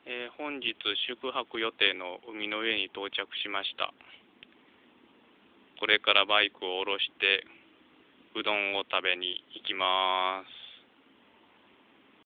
本日宿泊予定の海の上に到着しました。これからバイクを下ろしてうどんを食べに行きます。